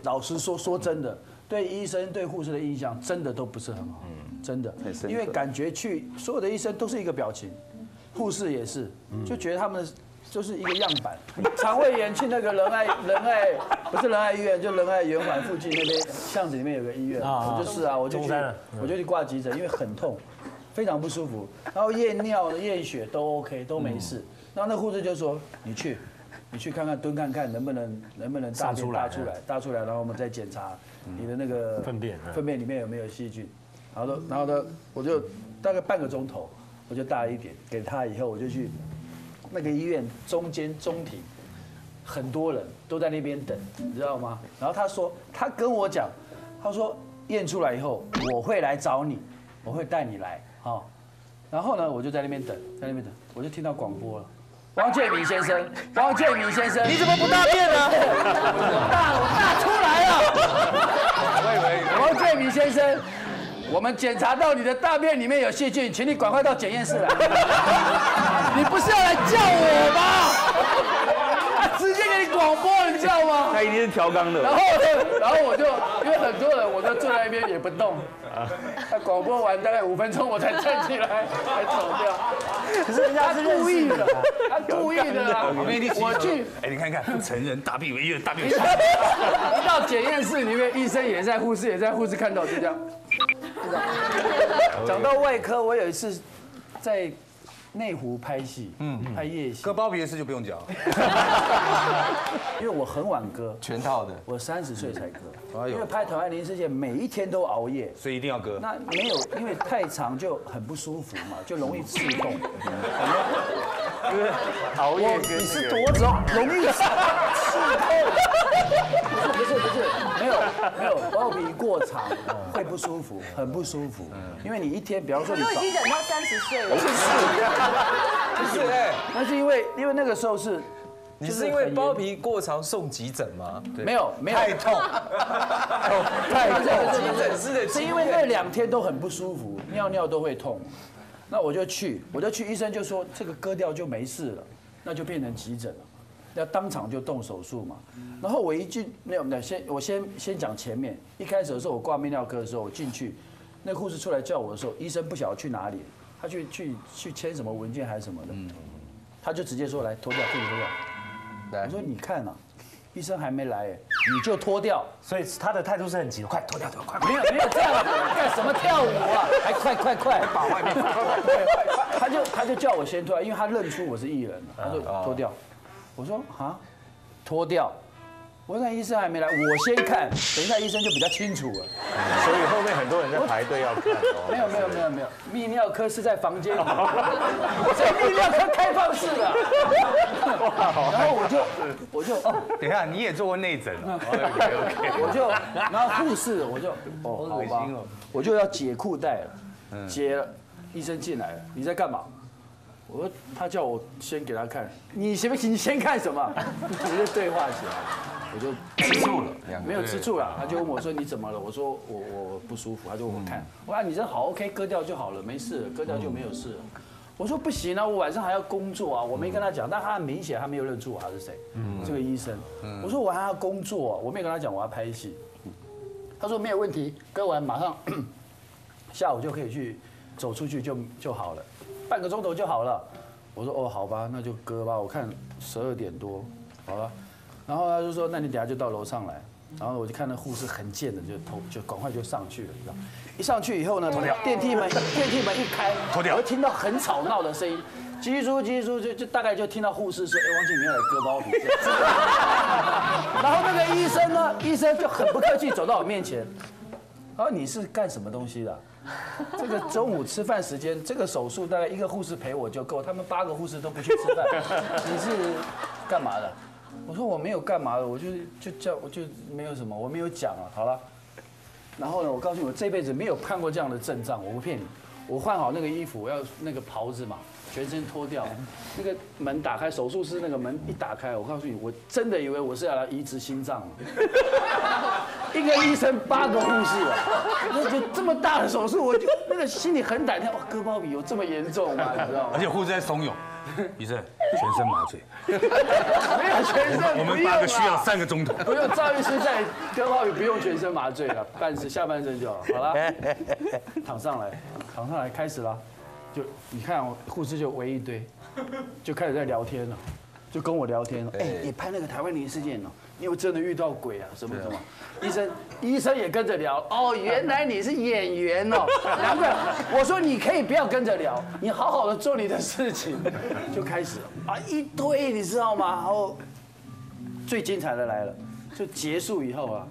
老实说，说真的，对医生、对护士的印象真的都不是很好，真的，因为感觉去所有的医生都是一个表情，护士也是，就觉得他们就是一个样板。肠胃炎去那个仁爱不是仁爱医院，就仁爱圆环附近那边巷子里面有个医院，我就是啊，我就去挂急诊，因为很痛，非常不舒服，然后验尿、验血都 OK， 都没事。然后那护士就说你去看看蹲看看能不能大便大出来，然后我们再检查你的那个粪便里面有没有细菌。然后呢，我就大概半个钟头，我就大一点给他，以后我就去那个医院中庭，很多人都在那边等，你知道吗？然后他跟我讲，他说验出来以后我会来找你，我会带你来，好。然后呢，我就在那边等，我就听到广播了。王建民先生，你怎么不大便呢？我大出来了。我以为王建民先生，我们检查到你的大便里面有细菌，请你赶快到检验室来。你不是要来叫我吗？他直接给你广播，你知道吗？ 他一定是调缸的。 然后我就因为很多人，我就坐在那边也不动。他广播完大概5分钟，我才站起来，才走掉。可是人家是故意的，他故意的啊！我去， 哎，你看看，不成人大便为医大便。 一到检验室里面，医生也在，护士也在，护士看到就这样。讲到外科，我有一次在内湖拍戏，拍夜戏， 割包皮的事就不用讲， 因为我很晚割， 全套的， 我30岁才割，因为拍《台湾临事件》每一天都熬夜， 所以一定要割。 那没有，因为太长就很不舒服嘛，就容易刺痛。 熬夜你是多容易刺痛？不是，没有，包皮过长会不舒服，很不舒服。因为你一天，比方说你都已经忍到30岁了， 不是哎， 那是因为那个时候是， 你是因为包皮过长送急诊吗？ 没有， 太痛， 急诊室的， 是因为那2天都很不舒服，尿都会痛。那我就去，医生就说这个割掉就没事了，那就变成急诊了，要当场就动手术嘛。然后我一进，我先讲前面，一开始的时候我挂泌尿科的时候，我进去，那护士出来叫我的时候，医生不晓得去哪里，他去签什么文件还是什么的，他就直接说来脱掉，这里脱掉。我说你看啊，医生还没来，你就脱掉。 所以他的态度是很急的，快脱掉，快！ 没有这样，干什么跳舞啊？还快！把外面他就叫我先脱掉，因为他认出我是艺人，他说脱掉。我说啊，脱掉。我说那医生还没来，我先看，等一下医生就比较清楚了。 所以后面很多人在排队要看。 没有，泌尿科是在房间里，这泌尿科开放式的。然后我就等一下，你也做过内诊啊？ 然后护士我就好吧，我就要解裤带了，解了，医生进来了，你在干嘛？我说他叫我先给他看，你先看什么？我就对话起来，我就吃醋了， 没有吃醋了，他就问我说你怎么了？我说我不舒服，他就问我看，我说你这好 OK， 割掉就好了，没事了，割掉就没有事了。我说不行啊，我晚上还要工作啊，我没跟他讲，但他很明显他没有认出我他是谁，这个医生。我说我还要工作啊，我没有跟他讲我要拍戏。他说没有问题，割完马上下午就可以去走出去就好了。半个钟头就好了，我说哦好吧，那就割吧。我看12点多，好了，然后他就说那你等下就到楼上来，然后我就看那护士很贱的就赶快就上去了，你知道，一上去以后呢，电梯门一开，我会听到很吵闹的声音，急叔就大概就听到护士说王景明要来割包皮，然后那个医生就很不客气走到我面前，他说你是干什么东西的？这个中午吃饭时间，这个手术大概1个护士陪我就够，他们8个护士都不去吃饭。你是干嘛的？我说我没有干嘛的，我就没有什么，我没有讲啊，好了。然后呢，我告诉你，我这辈子没有看过这样的阵仗，我不骗你。我换好那个衣服，要那个袍子嘛，全身脱掉，那个门打开，手术室那个门一打开，我告诉你，我真的以为我是要来移植心脏。一个医生8个护士啊，那就这么大的手术，我就那个心里很胆跳，割包皮有这么严重吗？你知道吗？ 而且护士在怂恿，医生全身麻醉， 没有全身， 我们8个需要3个钟头。 不用，赵医师在根号也不用全身麻醉了，下半身就好。好了，躺上来，开始了。就你看，护士就围一堆，就开始在聊天了，就跟我聊天了。哎，你拍那个台湾灵事件哦，你有真的遇到鬼啊？什么？医生也跟着聊。哦，原来你是演员哦，难怪。我说你可以不要跟着聊，你好好的做你的事情。就开始啊，一堆，你知道吗？然后最精彩的来了，就结束以后，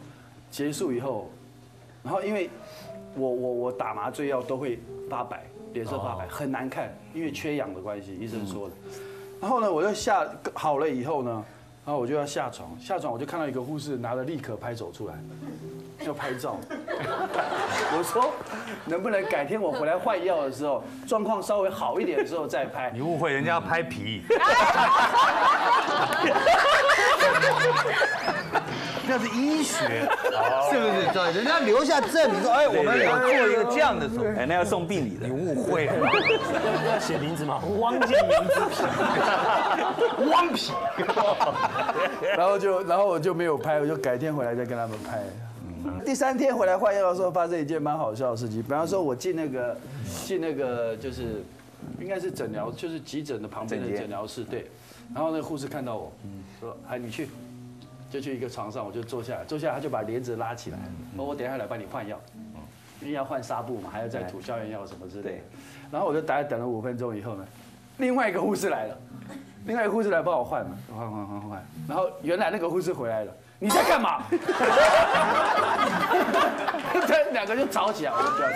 然后因为我打麻醉药都会发白。脸色发白，很难看，因为缺氧的关系，医生说的。然后呢，我就好了以后呢，然后我就要下床，我就看到一个护士拿了立可拍走出来，要拍照。我说，能不能改天我回来换药的时候，状况稍微好一点的时候再拍？ 你误会，人家要拍皮。那是医学，是不是？对，人家留下证明说，哎，我们有做一个这样的手术， 哎，那要送病理的。 你误会了， 要写名字吗？汪建民之皮， 汪皮。 然后我就没有拍，我就改天回来再跟他们拍。第3天回来换药的时候，发生一件蛮好笑的事情。比方说，我进那个就是应该是诊疗，就是急诊的旁边的诊疗室，对。然后那个护士看到我，说：“哎，你去。”就去一个床上，我就坐下来，他就把帘子拉起来，说我等一下来帮你换药，因为要换纱布嘛，还要再涂消炎药什么之类的。然后我就大概等了5分钟以后呢，另外一个护士来了，帮我换嘛，换。然后原来那个护士回来了，你在干嘛？这2个就吵起来，我就不要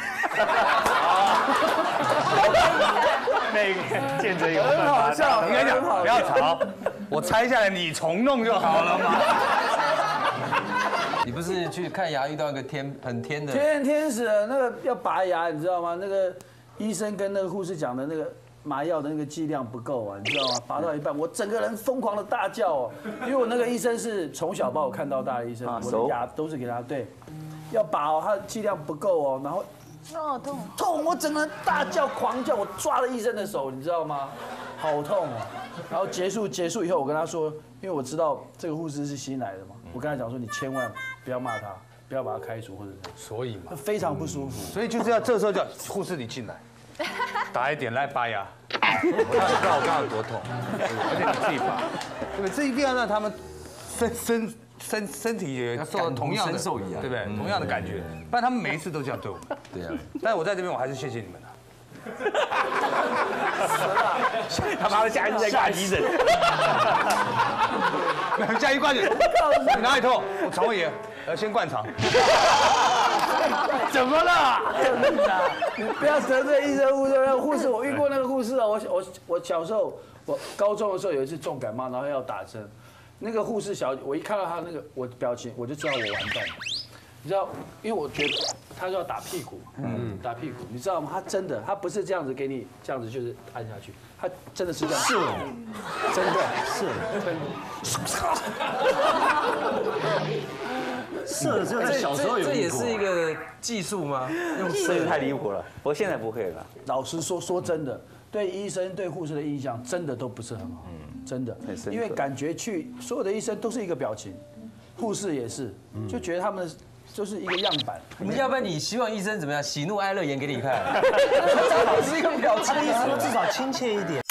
吵。 那个见者有份很好笑， 你跟你讲，不要吵，我拆下来你重弄就好了嘛。 你不是去看牙遇到一个很天的天使，那个要拔牙，你知道吗？那个医生跟那个护士讲的那个麻药的那个剂量不够啊，你知道吗？拔到一半，我整个人疯狂的大叫哦，因为我那个医生是从小把我看到大的医生，我的牙都是给他对，要拔哦，他的剂量不够哦，然后。 哦， 痛！我整个人大叫狂叫，我抓了医生的手，你知道吗？好痛哦！然后结束以后，我跟他说，因为我知道这个护士是新来的嘛，我跟他讲说，你千万不要骂他，不要把他开除或者什么， 所以嘛， 非常不舒服。 所以就是要这时候叫护士你进来，打一点来拔牙，我刚有多痛，而且你自己拔，对不对？这一定要让他们身体也受同样的受益啊，对不对？同样的感觉，不然他们每一次都这样对我们。 对啊， 但我在这边我还是谢谢你们了。 他妈的下一次再挂急诊， 下一挂诊，你哪里痛？我肠胃炎，先灌肠。 怎么了？你不要得罪医生护士。我遇过那个护士啊，我小时候，我高中的时候有一次重感冒，然后要打针。那个护士小姐，我一看到她那个我表情，我就知道我完蛋了。你知道，因为我觉得她就要打屁股，打屁股，你知道吗？她真的，她不是这样子给你这样子就是按下去，她真的是这样，是，真的射的只有在小时候有。 这也是一个技术吗？ 用射的太离谱了，不过现在不会了。 老实说真的，对医生对护士的印象真的都不是很好，真的，因为感觉所有的医生都是一个表情，护士也是，就觉得他们就是一个样板。 你要不然你希望医生怎么样？喜怒哀乐演给你看，是一个表情， 至少亲切一点。